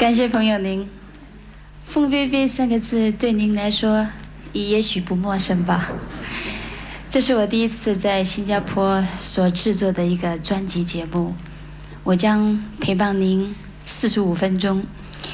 感谢朋友您，"凤飞飞"3个字对您来说也许不陌生吧？这是我第一次在新加坡所制作的一个专辑节目，我将陪伴您45分钟。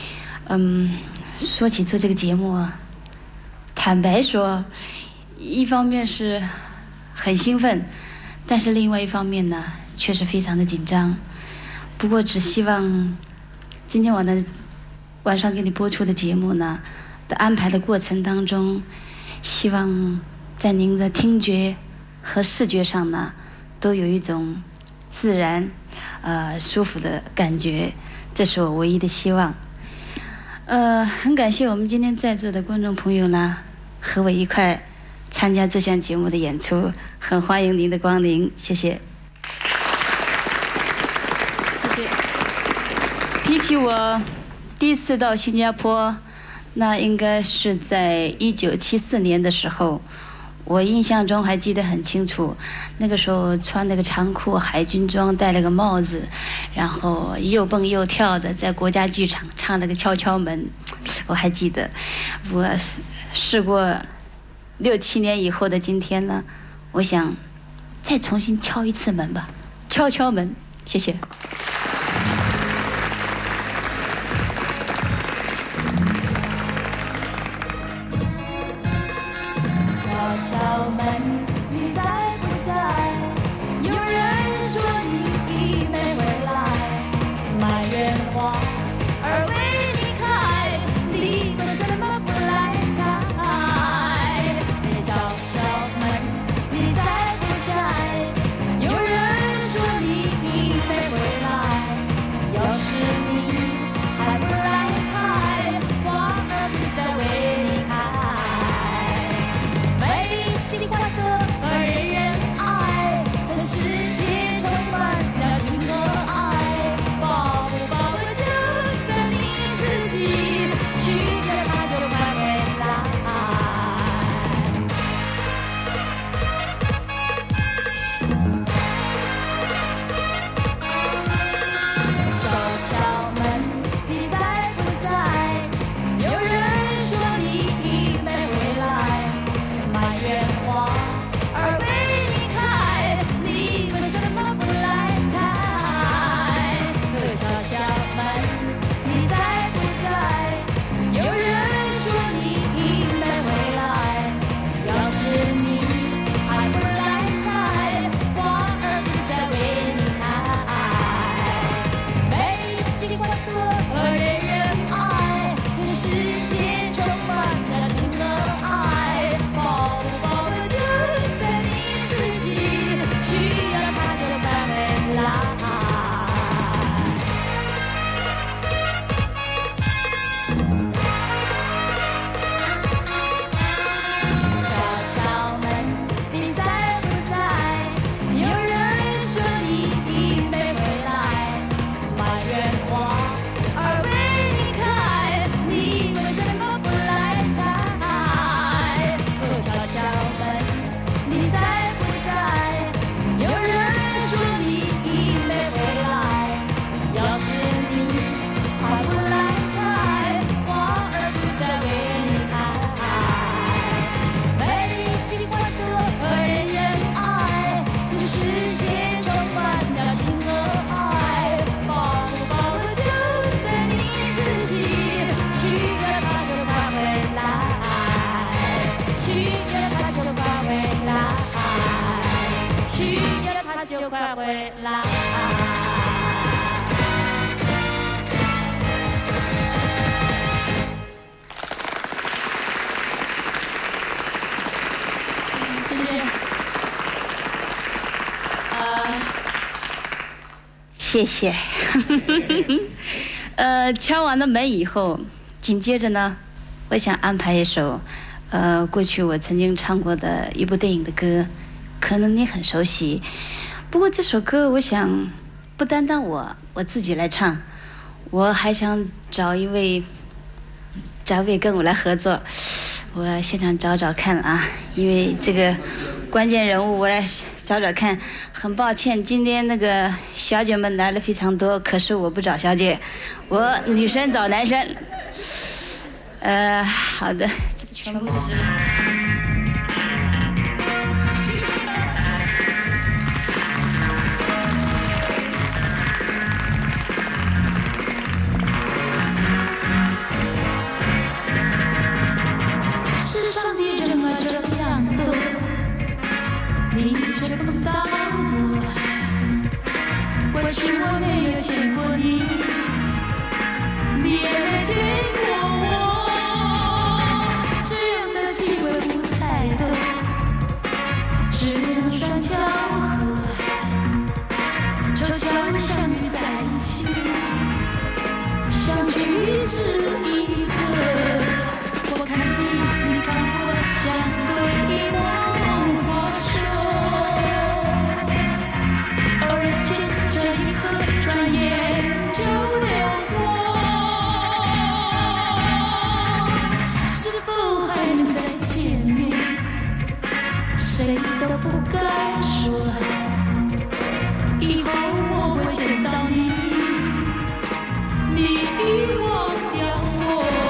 说起做这个节目啊，坦白说，一方面是很兴奋，但是另外一方面呢，却是非常的紧张。不过只希望今天晚上给你播出的节目呢的安排的过程当中，希望在您的听觉和视觉上呢都有一种自然舒服的感觉，这是我唯一的希望。很感谢我们今天在座的观众朋友呢和我一块参加这项节目的演出，很欢迎您的光临，谢谢。谢谢。提起我第一次到新加坡，那应该是在1974年的时候，我印象中还记得很清楚。那个时候穿那个长裤海军装，戴了个帽子，然后又蹦又跳的在国家剧场唱了个敲敲门，我还记得。我试过6、7年以后的今天呢，我想再重新敲一次门吧，敲敲门，谢谢。谢谢。敲完了门以后，紧接着呢，我想安排一首，过去我曾经唱过的一部电影的歌，可能你很熟悉。不过这首歌，我想不单单我自己来唱，我还想找一位跟我来合作。我现场找找看啊，因为这个关键人物，我来找找看。很抱歉，今天那个小姐们来了非常多，可是我不找小姐，我女生找男生。好的，这全部是。 世上的人儿这样多，你却碰到我。过去我没有见过你，你也没见过我，这样的机会不太多，只能双巧合，凑巧相遇在一起，相聚只一刻。我看你，你看我，相对一梦话说，偶然间这一刻，转眼就流过，是否还能再见面？谁都不敢说，以后我会见到你，你遗忘掉我。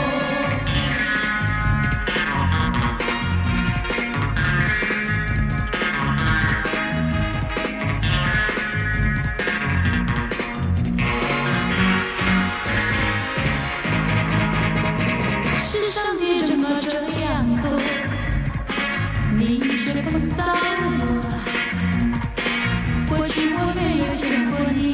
世上的人儿这样多，你却碰到我。过去我没有见过你，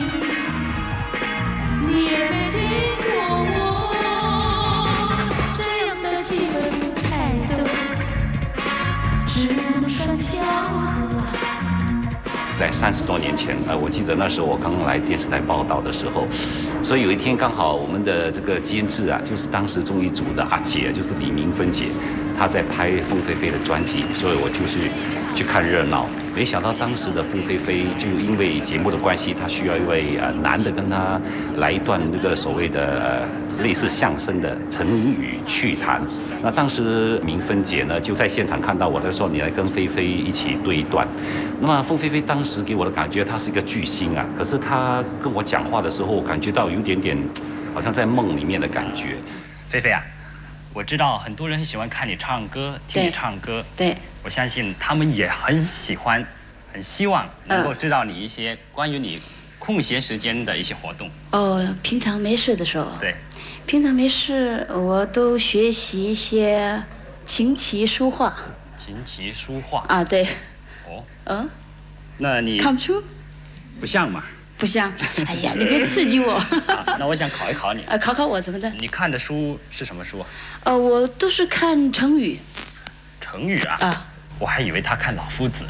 你也没见过我，这样的机会不太多，只能双巧合。 在30多年前，我记得那时候我刚来电视台报道的时候，所以有一天刚好我们的这个监制啊，就是当时综艺组的阿姐，就是李明芬姐，她在拍凤飞飞的专辑，所以我就是去看热闹。没想到当时的凤飞飞就因为节目的关系，她需要一位男的跟她来一段那个所谓的类似相声的成语趣谈。那当时明芬姐呢就在现场看到我，她说你来跟菲菲一起对一段。那么凤飞飞当时给我的感觉，她是一个巨星啊，可是她跟我讲话的时候，我感觉到有点点好像在梦里面的感觉。 菲菲啊，我知道很多人很喜欢看你唱歌，听你唱歌。 对， 我相信他们也很喜欢，很希望能够知道你一些关于你空闲时间的一些活动。 平常没事的时候， 对， 平常没事我都学习一些琴棋书画。 琴棋书画啊，对。 哦，那你看不出？ 不像嘛？ 不像。哎呀，你别刺激我。 那我想考一考你。 考考我怎么的？ 你看的书是什么书啊？ 我都是看成语。 成语啊？啊，我还以为他看老夫子。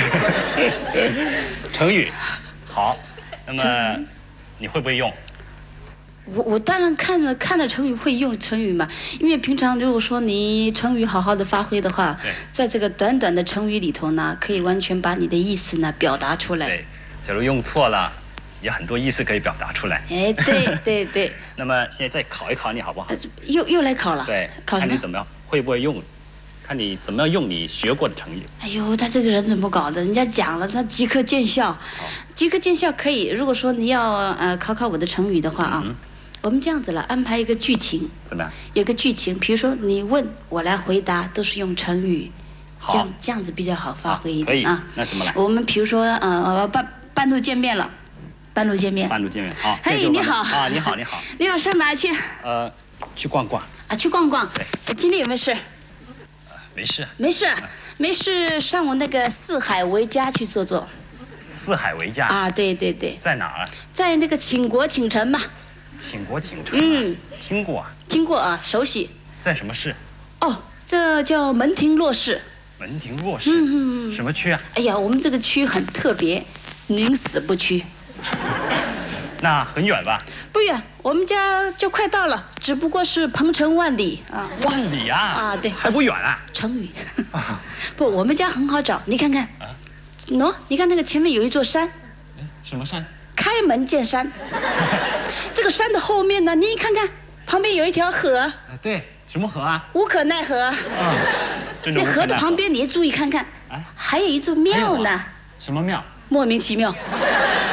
成语，好。那么你会不会用？ 我当然看了成语会用成语嘛，因为平常如果说你成语好好的发挥的话，在这个短短的成语里头呢，可以完全把你的意思呢表达出来。 对，假如用错了，也很多意思可以表达出来。 哎，对对对。 那么现在再考一考你好不好？ 又来考了。 对， 考什么？ 看你怎么样，会不会用？看你怎么样用你学过的成语。 哎呦，他这个人怎么搞的？人家讲了，他即刻见效。即刻见效可以。如果说你要考考我的成语的话啊。我们这样子了，安排一个剧情。 怎么样？ 有个剧情，比如说你问我来回答，都是用成语，这样子比较好发挥一点啊。 那怎么来？ 我们比如说半路见面了，半路见面。 半路见面，好。 嘿，你好。 啊，你好，你好。 你要上哪去？ 去逛逛。 啊，去逛逛。 对。 今天有没有事？ 没事。 没事，没事，上我那个四海为家去坐坐。 四海为家。 啊，对对对。 在哪儿？ 在那个倾国倾城嘛。 倾国倾城，听过啊？ 听过啊，熟悉。 在什么市？ 哦，这叫门庭若市。 门庭若市，什么区啊？ 哎呀，我们这个区很特别，宁死不屈。 那很远吧？ 不远，我们家就快到了，只不过是鹏程万里啊。 万里啊？ 啊，对， 还不远啊？ 成语。不，我们家很好找，你看看。啊？喏，你看那个前面有一座山。 什么山？ 开门见山。这个山的后面呢，你看看，旁边有一条河。 对，什么河啊？ 无可奈何。那河的旁边你也注意看看，还有一座庙呢。 什么庙？ 莫名其妙。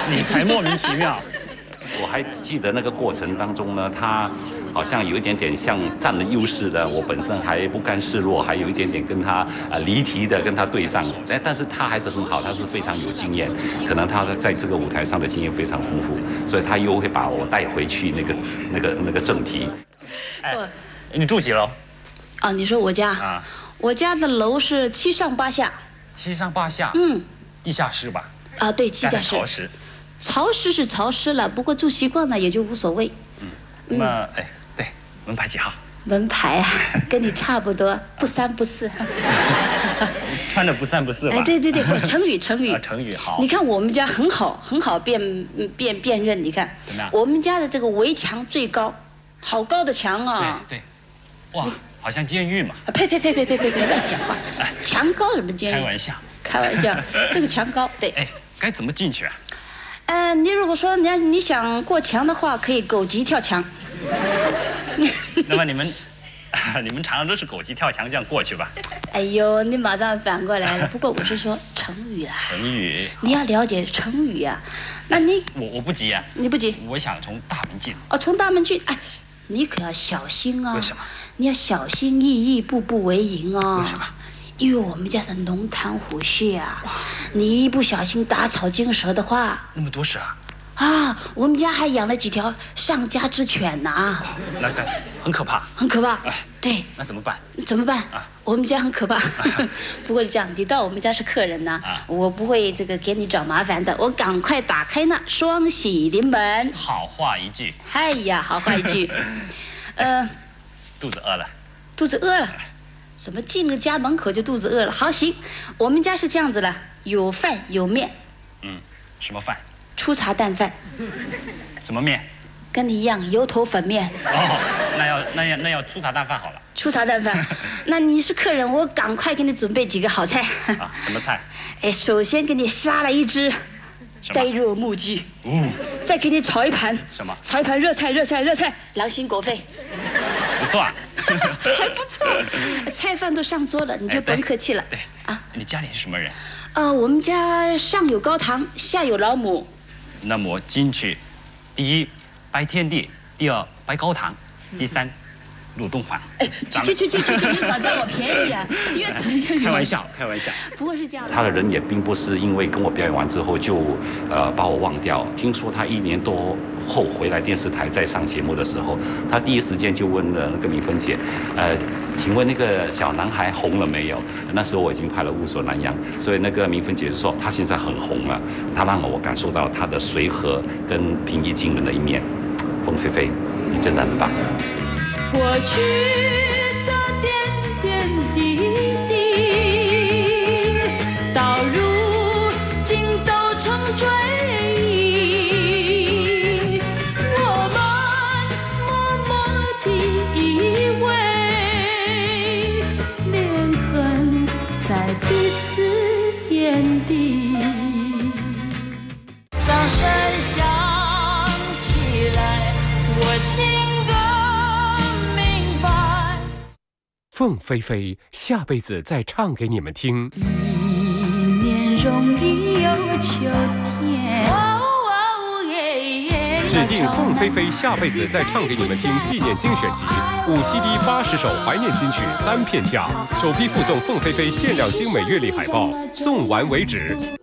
你才莫名其妙。 我还记得那个过程当中呢，他好像有一点点像占了优势的，我本身还不甘示弱，还有一点点跟他离题的跟他对上，但是他还是很好，他是非常有经验，可能他在这个舞台上的经验非常丰富，所以他又会把我带回去那个正题。 哎，你住几楼？ 啊，你说我家啊？ 我家的楼是7上8下。 7上8下。 嗯。 地下室吧？ 啊，对，地下室。 潮湿。 潮湿是潮湿了，不过住习惯了也就无所谓。 那么，哎，对，门牌几号？ 门牌啊，跟你差不多，不3不4。 穿的不3不4吧？ 哎，对，成语。成语好。 你看我们家很好辨认，你看。 怎么样？ 我们家的这个围墙最高，好高的墙啊！ 对。哇，好像监狱嘛。 呸，乱讲话！墙高什么监狱？开玩笑，这个墙高，对。 哎，该怎么进去啊？ 你如果说你想过墙的话，可以狗急跳墙。 那么你们常常都是狗急跳墙这样过去吧？ 哎呦，你马上反过来了。不过我是说成语啦。 成语。 你要了解成语呀。那你我不急啊。你不急？ 我想从大门进。 哦，从大门进。哎，你可要小心啊。 为什么？ 你要小心翼翼，步步为营啊。 为什么？ 因为我们家是龙潭虎穴啊，你一不小心打草惊蛇的话， 那么多蛇啊！ 啊，我们家还养了几条上家之犬呢。 那个很可怕。很可怕。对。 那怎么办？ 我们家很可怕。不过是这样，你到我们家是客人呢，我不会这个给你找麻烦的。我赶快打开那双喜临门。 好话一句。 哎呀，好话一句。 肚子饿了。 肚子饿了。什么进了家门口就肚子饿了？好，行，我们家是这样子了，有饭有面。 什么饭？ 粗茶淡饭。 什么面？ 跟你一样，油头粉面。 哦，那要粗茶淡饭好了。 粗茶淡饭。那你是客人，我赶快给你准备几个好菜。 啊，什么菜？ 哎，首先给你杀了一只呆肉木鸡。再给你炒一盘。 什么？ 炒一盘热菜，狼心狗肺。 不错啊。 还不错，菜饭都上桌了，你就甭客气了。 对啊，你家里是什么人？ 我们家上有高堂，下有老母。 那么进去，第一拜天地，第二拜高堂，第三入洞房。 哎，去，你少占我便宜啊！越扯越远。 开玩笑。 不过是这样。 他的人也并不是因为跟我表演完之后就把我忘掉。听说他1年多后回来电视台再上节目的时候，他第一时间就问了那个敏芬姐，请问那个小男孩红了没有？那时候我已经拍了《雾锁南洋》，所以那个敏芬姐就说他现在很红了。他让我感受到他的随和跟平易近人的一面。凤飞飞，你真的很棒。 过去的点点滴滴，到如今都成追忆。我们默默地以为，连痕在彼此眼底。掌声响起来，我心。 凤飞飞下辈子再唱给你们听。 一年容易有秋天。 指定凤飞飞下辈子再唱给你们听纪念精选集，5 CD 80首怀念金曲单片价，首批附送凤飞飞限量精美月历海报，送完为止。